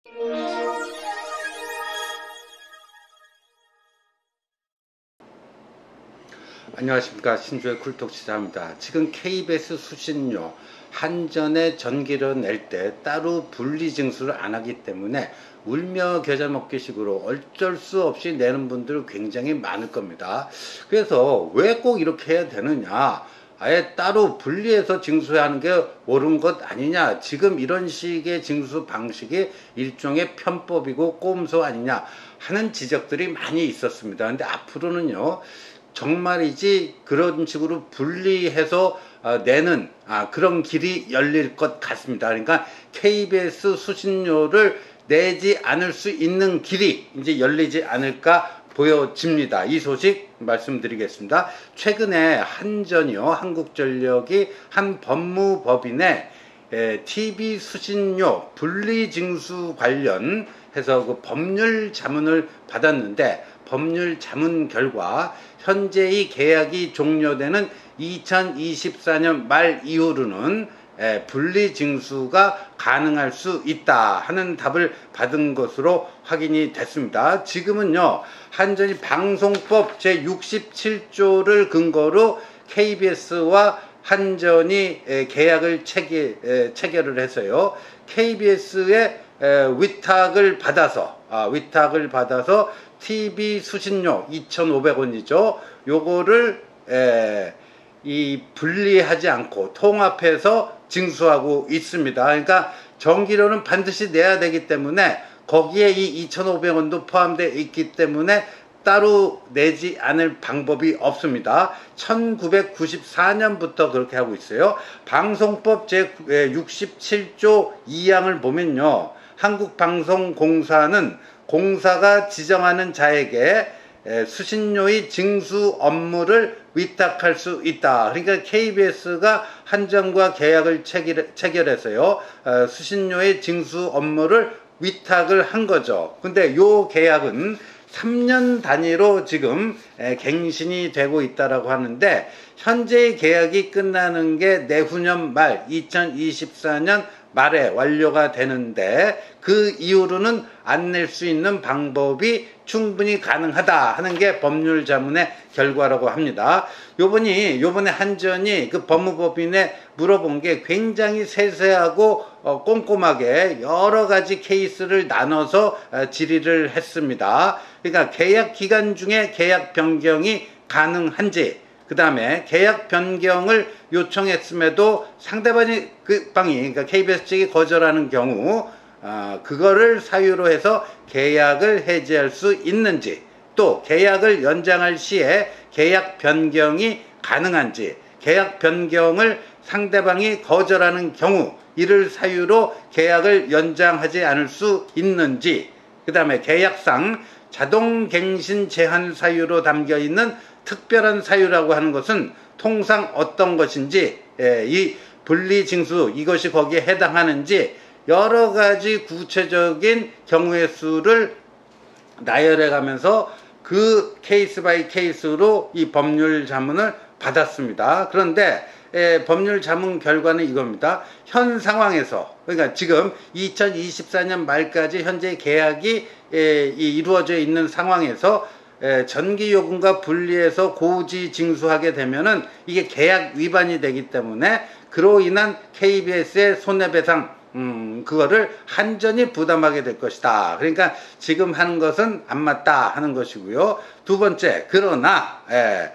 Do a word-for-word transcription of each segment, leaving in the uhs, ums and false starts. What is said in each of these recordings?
안녕하십니까, 신주의 쿨톡 시사입니다. 지금 케이비에스 수신료 한전에 전기료 낼 때 따로 분리 징수를 안 하기 때문에 울며 겨자 먹기식으로 어쩔 수 없이 내는 분들 굉장히 많을 겁니다. 그래서 왜 꼭 이렇게 해야 되느냐, 아예 따로 분리해서 징수하는 게 옳은 것 아니냐, 지금 이런 식의 징수 방식이 일종의 편법이고 꼼수 아니냐 하는 지적들이 많이 있었습니다. 근데 앞으로는요, 정말이지 그런 식으로 분리해서 어, 내는 아, 그런 길이 열릴 것 같습니다. 그러니까 케이비에스 수신료를 내지 않을 수 있는 길이 이제 열리지 않을까 보여집니다. 이 소식 말씀드리겠습니다. 최근에 한전이요, 한국전력이 한 법무법인에 에, 티비 수신료 분리징수 관련해서 그 법률 자문을 받았는데, 법률 자문 결과 현재의 계약이 종료되는 이천이십사 년 말 이후로는 에, 분리징수가 가능할 수 있다 하는 답을 받은 것으로 확인이 됐습니다. 지금은요, 한전이 방송법 제육십칠 조를 근거로 케이비에스와 한전이 에, 계약을 체계, 에, 체결을 해서요, 케이비에스의 에, 위탁을 받아서 아, 위탁을 받아서 티비 수신료 이천오백 원이죠. 요거를 에, 이 분리하지 않고 통합해서 징수하고 있습니다. 그러니까 전기료는 반드시 내야 되기 때문에 거기에 이 이천오백 원도 포함되어 있기 때문에 따로 내지 않을 방법이 없습니다. 천구백구십사 년부터 그렇게 하고 있어요. 방송법 제육십칠 조 이 항을 보면요, 한국방송공사는 공사가 지정하는 자에게 수신료의 징수 업무를 위탁할 수 있다. 그러니까 케이비에스가 한전과 계약을 체결, 체결해서요, 수신료의 징수 업무를 위탁을 한 거죠. 근데 요 계약은 삼 년 단위로 지금 갱신이 되고 있다라고 하는데, 현재의 계약이 끝나는 게 내후년 말 이천이십사 년 말에 완료가 되는데, 그 이후로는 안 낼 수 있는 방법이 충분히 가능하다 하는 게 법률 자문의 결과라고 합니다. 요번이, 요번에 한전이 그 법무법인에 물어본 게 굉장히 세세하고 어, 꼼꼼하게 여러 가지 케이스를 나눠서 어, 질의를 했습니다. 그러니까 계약 기간 중에 계약 변경이 가능한지, 그 다음에 계약 변경을 요청했음에도 상대방이 그 방이 그러니까 케이비에스 측이 거절하는 경우 어, 그거를 사유로 해서 계약을 해지할 수 있는지, 또 계약을 연장할 시에 계약 변경이 가능한지, 계약 변경을 상대방이 거절하는 경우 이를 사유로 계약을 연장하지 않을 수 있는지, 그 다음에 계약상 자동갱신 제한 사유로 담겨있는 특별한 사유라고 하는 것은 통상 어떤 것인지, 예, 이 분리징수 이것이 거기에 해당하는지 여러 가지 구체적인 경우의 수를 나열해 가면서 그 케이스 바이 케이스로 이 법률 자문을 받았습니다. 그런데 에, 법률 자문 결과는 이겁니다. 현 상황에서, 그러니까 지금 이천이십사 년 말까지 현재 계약이 에, 이, 이루어져 있는 상황에서 에, 전기요금과 분리해서 고지 징수하게 되면은 이게 계약 위반이 되기 때문에 그로 인한 케이비에스의 손해배상, 음, 그거를 한전이 부담하게 될 것이다. 그러니까 지금 하는 것은 안 맞다 하는 것이고요. 두 번째, 그러나 에,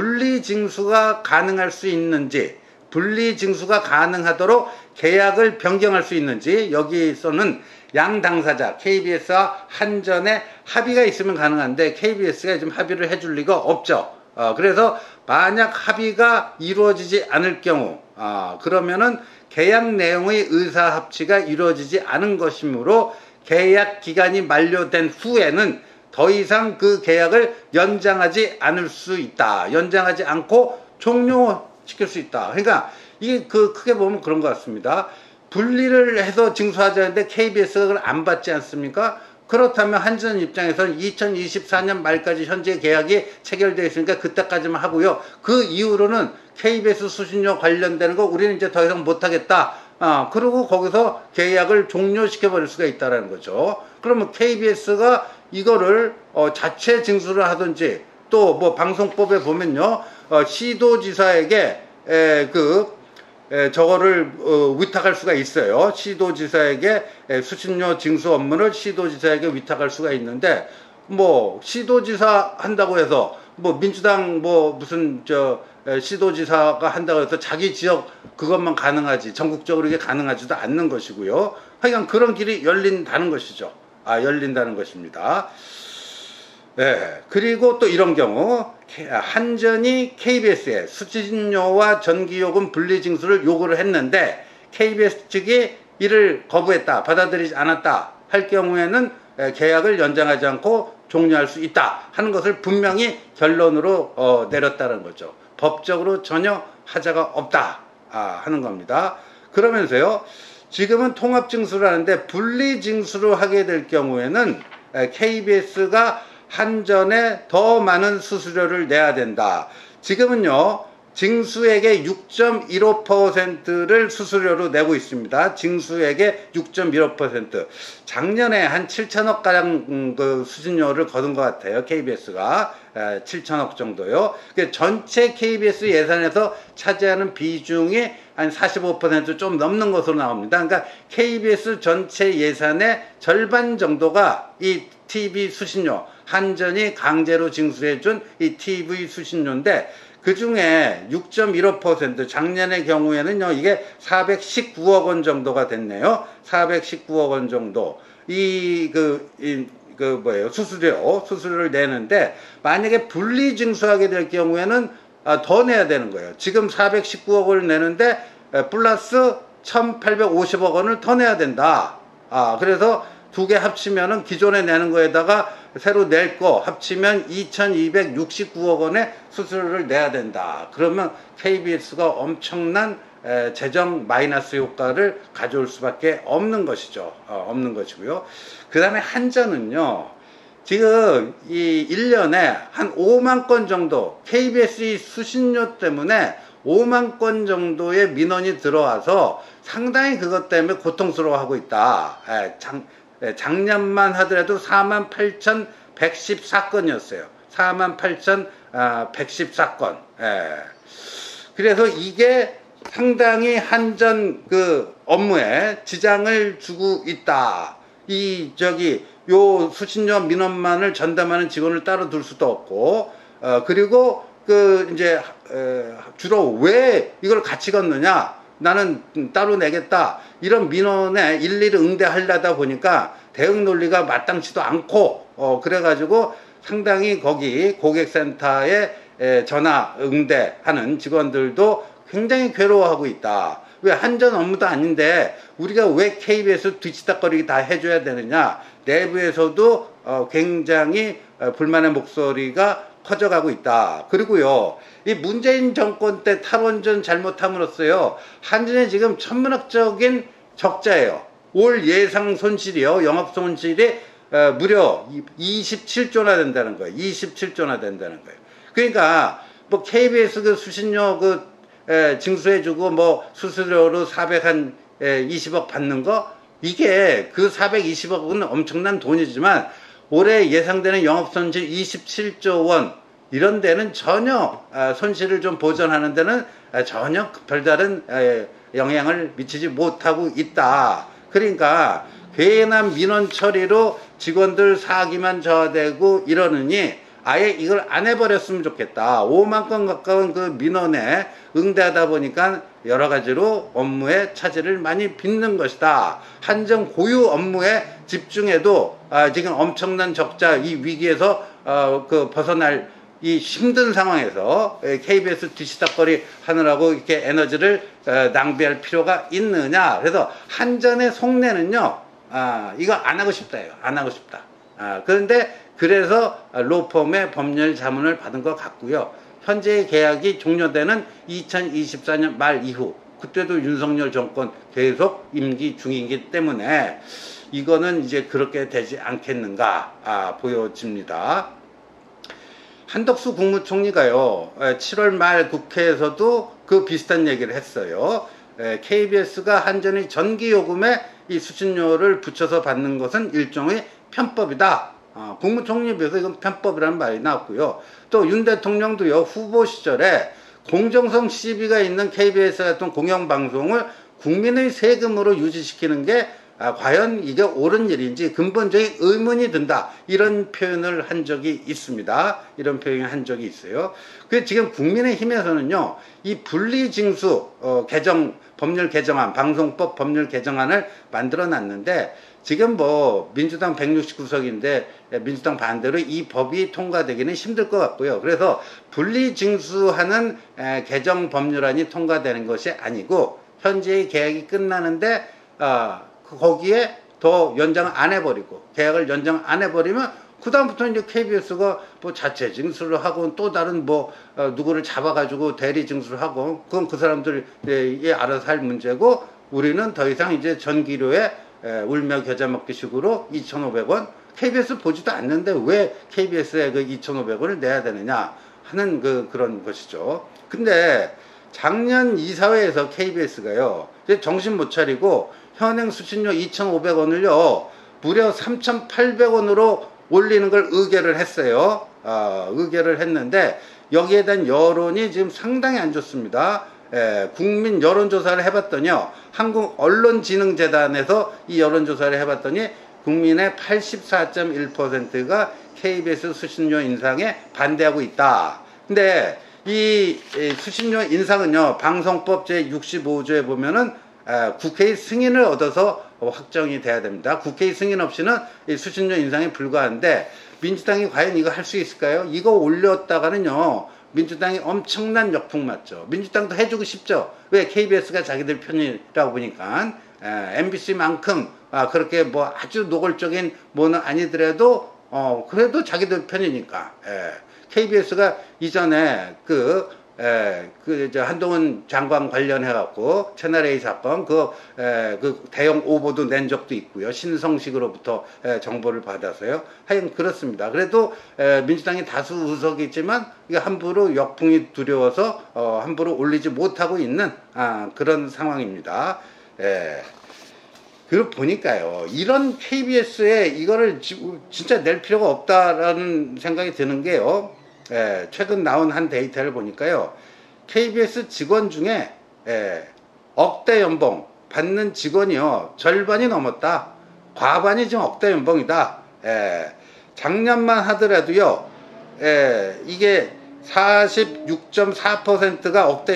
분리징수가 가능할 수 있는지, 분리징수가 가능하도록 계약을 변경할 수 있는지, 여기서는 양 당사자 케이비에스와 한전의 합의가 있으면 가능한데 케이비에스가 지금 합의를 해줄 리가 없죠. 어, 그래서 만약 합의가 이루어지지 않을 경우 어, 그러면은 계약 내용의 의사합치가 이루어지지 않은 것이므로 계약 기간이 만료된 후에는 더 이상 그 계약을 연장하지 않을 수 있다. 연장하지 않고 종료시킬 수 있다. 그러니까 이게 그 크게 보면 그런 것 같습니다. 분리를 해서 징수하자는데 케이비에스가 그걸 안 받지 않습니까? 그렇다면 한전 입장에서는 이천이십사 년 말까지 현재 계약이 체결되어 있으니까 그때까지만 하고요. 그 이후로는 케이비에스 수신료 관련되는 거 우리는 이제 더 이상 못하겠다. 아, 그리고 거기서 계약을 종료시켜 버릴 수가 있다는 거죠. 그러면 케이비에스가 이거를 어, 자체 징수를 하든지, 또 뭐 방송법에 보면요, 어, 시도지사에게 에, 그 에, 저거를 어, 위탁할 수가 있어요. 시도지사에게 에, 수신료 징수 업무를 시도지사에게 위탁할 수가 있는데, 뭐 시도지사 한다고 해서 뭐 민주당 뭐 무슨 저 에, 시도지사가 한다고 해서 자기 지역 그것만 가능하지 전국적으로 이게 가능하지도 않는 것이고요. 하여간 그런 길이 열린다는 것이죠. 아, 열린다는 것입니다. 네, 그리고 또 이런 경우 한전이 케이비에스에 수신료와 전기요금 분리징수를 요구를 했는데 케이비에스 측이 이를 거부했다, 받아들이지 않았다 할 경우에는 계약을 연장하지 않고 종료할 수 있다 하는 것을 분명히 결론으로 어, 내렸다는 거죠. 법적으로 전혀 하자가 없다 아, 하는 겁니다. 그러면서요, 지금은 통합징수를 하는데 분리징수를 하게 될 경우에는 케이비에스가 한전에 더 많은 수수료를 내야 된다. 지금은요, 징수액의 육 점 일오 퍼센트를 수수료로 내고 있습니다. 징수액의 육 점 일오 퍼센트. 작년에 한 칠천억 가량 그 수신료를 거둔 것 같아요. 케이비에스가 칠천억 정도요. 전체 케이비에스 예산에서 차지하는 비중이 한 사십오 퍼센트 좀 넘는 것으로 나옵니다. 그러니까 케이비에스 전체 예산의 절반 정도가 이 티비 수신료, 한전이 강제로 징수해준 이 티비 수신료인데, 그 중에 육 점 일오 퍼센트, 작년의 경우에는요, 이게 사백십구억 원 정도가 됐네요. 사백십구억 원 정도. 이, 그, 이, 그, 뭐예요. 수수료, 수수료를 내는데, 만약에 분리징수하게 될 경우에는 아, 더 내야 되는 거예요. 지금 사백십구억 원을 내는데, 플러스 천팔백오십억 원을 더 내야 된다. 아, 그래서 두 개 합치면은 기존에 내는 거에다가 새로 낼 거 합치면 이천이백육십구억 원의 수수료를 내야 된다. 그러면 케이비에스가 엄청난 에, 재정 마이너스 효과를 가져올 수밖에 없는 것이죠. 어, 없는 것이고요. 그 다음에 한전은요, 지금 이 일 년에 한 오만 건 정도, 케이비에스 수신료 때문에 오만 건 정도의 민원이 들어와서 상당히 그것 때문에 고통스러워하고 있다. 에, 장, 작년만 하더라도 사만 팔천백십사 건이었어요. 사만 팔천백십사 건. 예. 그래서 이게 상당히 한전 그 업무에 지장을 주고 있다. 이 저기 요 수신료 민원만을 전담하는 직원을 따로 둘 수도 없고, 어 그리고 그 이제 에, 주로 왜 이걸 같이 걷느냐? 나는 따로 내겠다. 이런 민원에 일일이 응대하려다 보니까 대응 논리가 마땅치도 않고, 어, 그래가지고 상당히 거기 고객센터에 에, 전화 응대하는 직원들도 굉장히 괴로워하고 있다. 왜 한전 업무도 아닌데 우리가 왜 케이비에스 뒤치다거리기 다 해줘야 되느냐. 내부에서도 어, 굉장히 어, 불만의 목소리가 커져가고 있다. 그리고요, 이 문재인 정권 때 탈원전 잘못함으로써요, 한전에 지금 천문학적인 적자예요. 올 예상 손실이요, 영업 손실이 어, 무려 이십칠 조나 된다는 거예요. 이십칠 조나 된다는 거예요. 그러니까 뭐 케이비에스 그 수신료 그 에, 징수해주고 뭐 수수료로 사백이십억 받는 거, 이게 그 사백이십억은 엄청난 돈이지만 올해 예상되는 영업손실 이십칠 조 원, 이런 데는 전혀 손실을 좀 보전하는 데는 전혀 별다른 영향을 미치지 못하고 있다. 그러니까 괜한 민원 처리로 직원들 사기만 저하되고 이러느니 아예 이걸 안 해버렸으면 좋겠다. 오만 건 가까운 그 민원에 응대하다 보니까 여러 가지로 업무에 차질을 많이 빚는 것이다. 한전 고유 업무에 집중해도 아, 지금 엄청난 적자 이 위기에서 어, 그 벗어날 이 힘든 상황에서 케이비에스 뒤치다거리 하느라고 이렇게 에너지를 어, 낭비할 필요가 있느냐. 그래서 한전의 속내는요, 아, 이거 안 하고 싶다예요. 안 하고 싶다. 아, 그런데 그래서 로펌의 법률 자문을 받은 것 같고요. 현재의 계약이 종료되는 이천이십사 년 말 이후, 그때도 윤석열 정권 계속 임기 중이기 때문에 이거는 이제 그렇게 되지 않겠는가 아, 보여집니다. 한덕수 국무총리가요, 칠월 말 국회에서도 그 비슷한 얘기를 했어요. 케이비에스가 한전의 전기요금에 이 수신료를 붙여서 받는 것은 일종의 편법이다. 어, 국무총리부에서 이건 편법이라는 말이 나왔고요. 또 윤 대통령도요, 후보 시절에 공정성 시비가 있는 케이비에스 같은 공영방송을 국민의 세금으로 유지시키는 게 아, 과연 이게 옳은 일인지 근본적인 의문이 든다. 이런 표현을 한 적이 있습니다. 이런 표현을 한 적이 있어요. 그 지금 국민의힘에서는요, 이 분리징수 어, 개정 법률 개정안, 방송법 법률 개정안을 만들어 놨는데 지금 뭐 민주당 백육십구 석인데 민주당 반대로 이 법이 통과되기는 힘들 것 같고요. 그래서 분리징수하는 에, 개정 법률안이 통과되는 것이 아니고 현재의 계약이 끝나는데 어, 거기에 더 연장 안 해버리고 계약을 연장 안 해버리면 그 다음부터 이제 케이비에스가 뭐 자체 징수를 하고 또 다른 뭐 어, 누구를 잡아가지고 대리 징수를 하고 그건 그 사람들이 예, 알아서 할 문제고 우리는 더 이상 이제 전기료에 에, 울며 겨자 먹기 식으로 이천오백 원 케이비에스 보지도 않는데 왜 케이비에스에 그 이천오백 원을 내야 되느냐 하는 그 그런 것이죠. 근데 작년 이사회에서 케이비에스가요 정신 못 차리고 현행 수신료 이천오백 원을요 무려 삼천팔백 원으로 올리는 걸 의결을 했어요. 어, 의결을 했는데 여기에 대한 여론이 지금 상당히 안 좋습니다. 예, 국민 여론조사를 해봤더니요 한국언론진흥재단에서 이 여론조사를 해봤더니 국민의 팔십사 점 일 퍼센트가 케이비에스 수신료 인상에 반대하고 있다. 근데 이 수신료 인상은요 방송법 제육십오 조에 보면은 국회의 승인을 얻어서 확정이 돼야 됩니다. 국회의 승인 없이는 수신료 인상에 불과한데 민주당이 과연 이거 할 수 있을까요? 이거 올렸다가는요 민주당이 엄청난 역풍 맞죠. 민주당도 해주고 싶죠. 왜? 케이비에스가 자기들 편이라고 보니까 엠비씨만큼 그렇게 뭐 아주 노골적인 뭐는 아니더라도 어 그래도 자기들 편이니까. 케이비에스가 이전에 그 에, 그, 저, 한동훈 장관 관련해갖고, 채널A 사건, 그, 에, 그, 대형 오보도 낸 적도 있고요. 신성식으로부터 에, 정보를 받아서요. 하여간 그렇습니다. 그래도, 에, 민주당이 다수 의석이 있지만, 이게 함부로 역풍이 두려워서, 어, 함부로 올리지 못하고 있는, 아, 그런 상황입니다. 에. 그리고 보니까요, 이런 케이비에스에 이거를 지, 진짜 낼 필요가 없다라는 생각이 드는 게요. 예, 최근 나온 한 데이터를 보니까요 케이비에스 직원 중에 예, 억대 연봉 받는 직원이요 절반이 넘었다. 과반이 지금 억대 연봉이다. 예, 작년만 하더라도요 예, 이게 사십육 점 사 퍼센트가 억대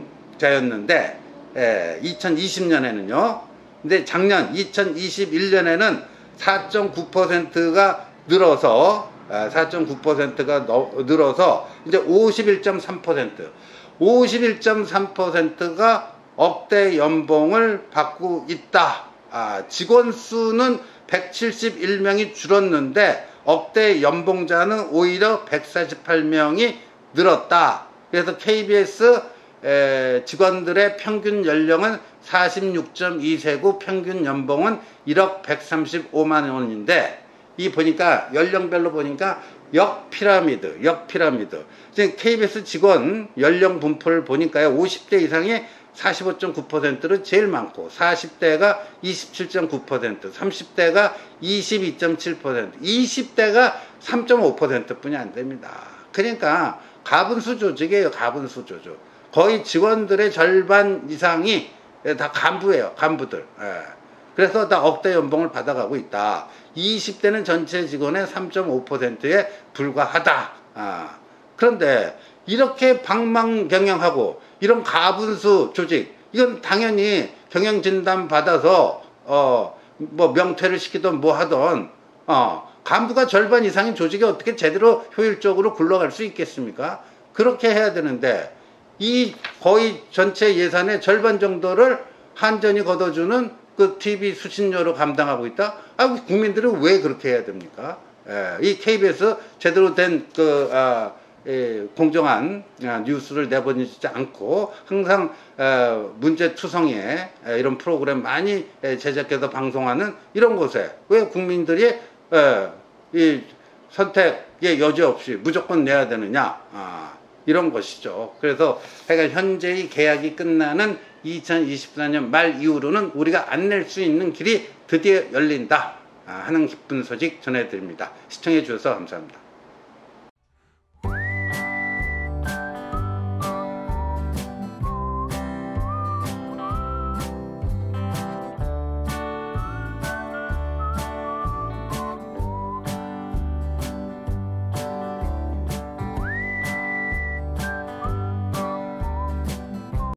연봉자였는데 예, 이천이십 년에는요 근데 작년 이천이십일 년에는 사 점 구 퍼센트가 늘어서 사 점 구 퍼센트가 늘어서 이제 오십일 점 삼 퍼센트 오십일 점 삼 퍼센트가 억대 연봉을 받고 있다. 아, 직원 수는 백칠십일 명이 줄었는데 억대 연봉자는 오히려 백사십팔 명이 늘었다. 그래서 케이비에스 에, 직원들의 평균 연령은 사십육 점 이 세고 평균 연봉은 일억 백삼십오만 원인데 이 보니까 연령별로 보니까 역피라미드 역피라미드 지금 케이비에스 직원 연령 분포를 보니까요 오십 대 이상이 사십오 점 구 퍼센트로 제일 많고 사십 대가 이십칠 점 구 퍼센트 삼십 대가 이십이 점 칠 퍼센트 이십 대가 삼 점 오 퍼센트 뿐이 안 됩니다. 그러니까 가분수 조직이에요. 가분수 조직 거의 직원들의 절반 이상이 다 간부예요. 간부들. 예. 그래서 다 억대 연봉을 받아가고 있다. 이십 대는 전체 직원의 삼 점 오 퍼센트에 불과하다. 아, 그런데 이렇게 방망경영하고 이런 가분수 조직 이건 당연히 경영진단 받아서 어, 뭐 명퇴를 시키든 뭐 하든 어, 간부가 절반 이상인 조직이 어떻게 제대로 효율적으로 굴러갈 수 있겠습니까? 그렇게 해야 되는데 이 거의 전체 예산의 절반 정도를 한전이 걷어주는 그 티비 수신료로 감당하고 있다? 아, 국민들은 왜 그렇게 해야 됩니까? 예, 이 케이비에스 제대로 된 그, 아, 예, 공정한 아, 뉴스를 내보내지 않고 항상 아, 문제투성이에 아, 이런 프로그램 많이 예, 제작해서 방송하는 이런 곳에 왜 국민들이 예, 이 선택의 여지 없이 무조건 내야 되느냐? 아, 이런 것이죠. 그래서 하여간 현재의 계약이 끝나는 이천이십사 년 말 이후로는 우리가 안 낼 수 있는 길이 드디어 열린다 하는 기쁜 소식 전해드립니다. 시청해 주셔서 감사합니다.